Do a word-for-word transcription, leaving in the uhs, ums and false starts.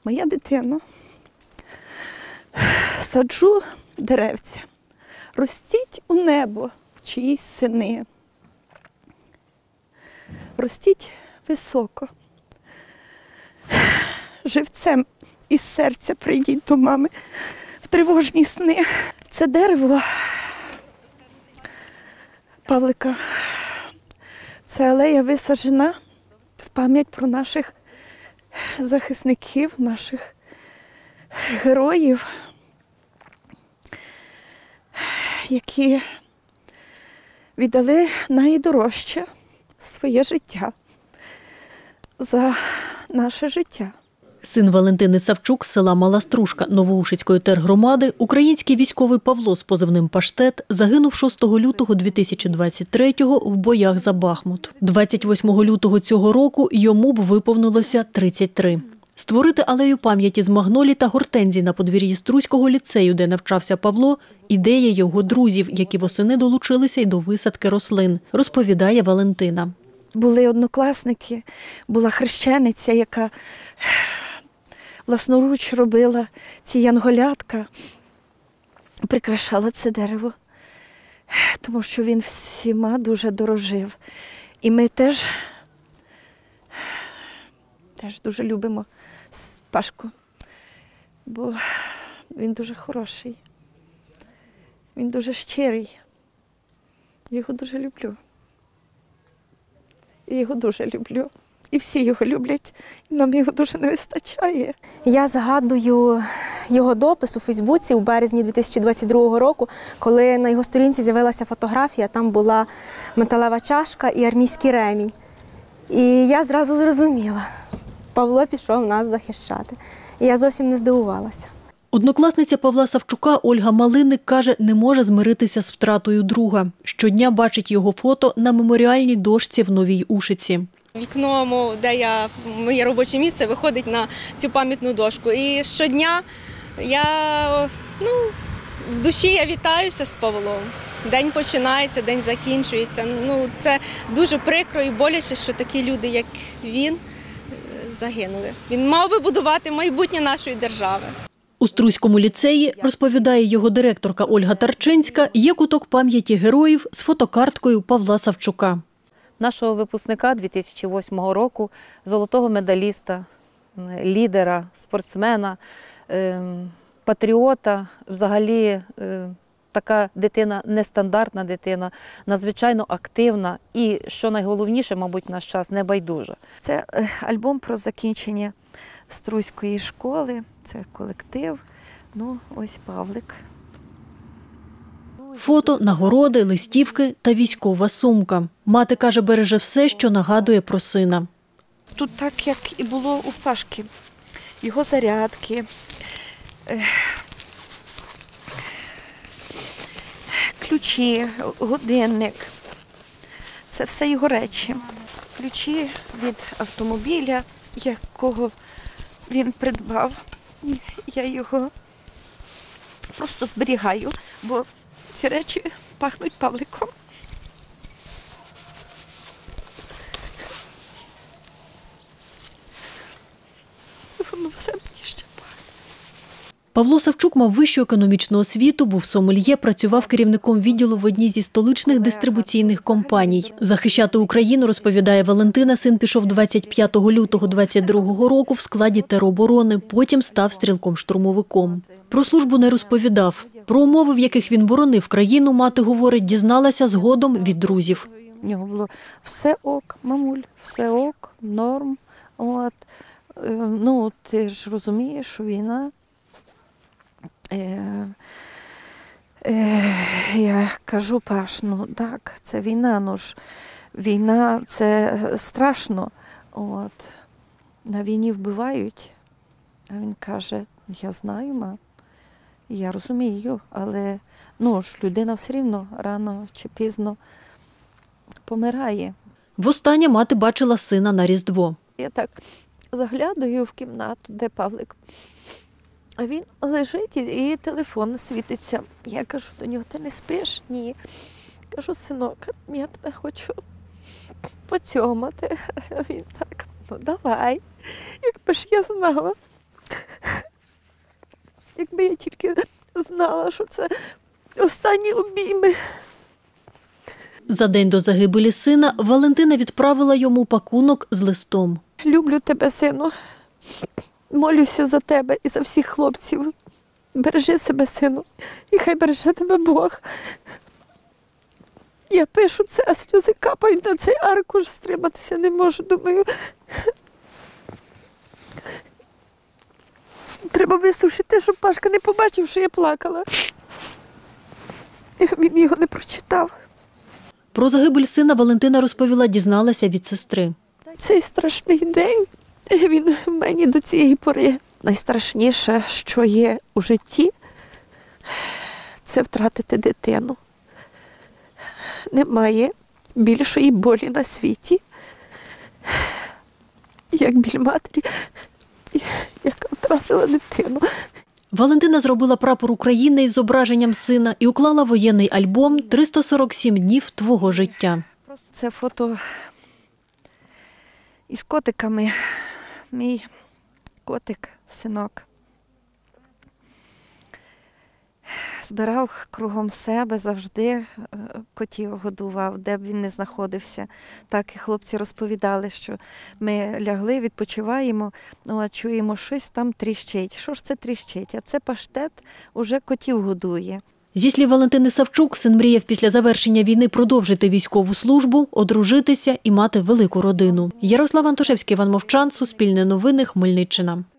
моя дитино, саджу деревця, ростіть у небо чиїсь сини, ростіть високо, живцем із серця прийдіть до мами в тривожні сни. Це дерево Павлика, це алея висаджена в пам'ять про наших захисників, наших героїв, які віддали найдорожче своє життя за наше життя. Син Валентини Савчук з села Мала Стружка Новоушицької тергромади, український військовий Павло з позивним «Паштет» загинув шостого лютого дві тисячі двадцять третього в боях за Бахмут. двадцять восьмого лютого цього року йому б виповнилося тридцять три. Створити алею пам'яті з магнолій та гортензій на подвір'ї Струського ліцею, де навчався Павло, ідея його друзів, які восени долучилися й до висадки рослин, розповідає Валентина. Були однокласники, була хрещениця, яка власноруч робила ці янголятка, прикрашала це дерево, тому що він всіма дуже дорожив. І ми теж, теж дуже любимо Пашку, бо він дуже хороший, він дуже щирий, я його дуже люблю. Я його дуже люблю. І всі його люблять, і нам його дуже не вистачає. Я згадую його допис у Фейсбуці у березні дві тисячі двадцять другого року, коли на його сторінці з'явилася фотографія, там була металева чашка і армійський ремінь. І я зразу зрозуміла, Павло пішов нас захищати. І я зовсім не здивувалася. Однокласниця Павла Савчука Ольга Малиник каже, не може змиритися з втратою друга. Щодня бачить його фото на меморіальній дошці в Новій Ушиці. Вікно, де я, моє робоче місце, виходить на цю пам'ятну дошку. І щодня я, ну, в душі я вітаюся з Павлом. День починається, день закінчується. Ну, це дуже прикро і боляче, що такі люди, як він, загинули. Він мав би будувати майбутнє нашої держави. У Струському ліцеї, розповідає його директорка Ольга Тарчинська, є куток пам'яті героїв з фотокарткою Павла Савчука. Нашого випускника дві тисячі восьмого року, золотого медаліста, лідера, спортсмена, патріота, взагалі така дитина, нестандартна дитина, надзвичайно активна і, що найголовніше, мабуть, в наш час, небайдужа. Це альбом про закінчення Струської школи, це колектив, ну ось Павлик. Фото, нагороди, листівки та військова сумка. Мати каже, береже все, що нагадує про сина. Тут так, як і було у Пашки. Його зарядки, ключі, годинник. Це все його речі. Ключі від автомобіля, якого він придбав. Я його просто зберігаю, бо ці речі пахнуть Павликом. Воно все мені ще пахне. Павло Савчук мав вищу економічну освіту, був сомельє, працював керівником відділу в одній зі столичних дистрибуційних компаній. Захищати Україну, розповідає Валентина, син пішов двадцять п'ятого лютого двадцять другого року в складі тероборони, потім став стрілком-штурмовиком. Про службу не розповідав. Про умови, в яких він боронив країну, мати говорить, дізналася згодом від друзів. У нього було все ок, мамуль, все ок, норм. От. Ну, ти ж розумієш, що війна. Е, е, я кажу, Паш, ну так, це війна, ну ж, війна – це страшно. От. На війні вбивають. А він каже, я знаю, ма, я розумію, але ну ж, людина все рівно рано чи пізно помирає. Востаннє мати бачила сина на Різдво. Я так заглядаю в кімнату, де Павлик. А він лежить і телефон світиться. Я кажу до нього, ти не спиш? Ні. Кажу, синок, я тебе хочу поцьомати. А він так, ну давай. Якби ж я знала, якби я тільки знала, що це останні обійми. За день до загибелі сина Валентина відправила йому пакунок з листом. Люблю тебе, сину. Молюся за тебе і за всіх хлопців. Бережи себе, сину, і хай береже тебе Бог. Я пишу це, а сльози капають на цей аркуш, стриматися не можу, думаю. Треба висушити, щоб Пашка не побачив, що я плакала. Він його не прочитав. Про загибель сина Валентина розповіла, дізналася від сестри. Цей страшний день, він в мені до цієї пори. Найстрашніше, що є у житті, це втратити дитину. Немає більшої болі на світі, як біль матері, яка втратила дитину. Валентина зробила прапор України із зображенням сина і уклала воєнний альбом «триста сорок сім днів твого життя». Це фото із котиками. Мій котик, синок, збирав кругом себе, завжди котів годував, де б він не знаходився. Так і хлопці розповідали, що ми лягли, відпочиваємо, ну, а чуємо, щось там тріщить. Що ж це тріщить? А це паштет уже котів годує. Зі слів Валентини Савчук, син мріяв після завершення війни продовжити військову службу, одружитися і мати велику родину. Ярослав Антошевський, Іван Мовчан, Суспільне новини, Хмельниччина.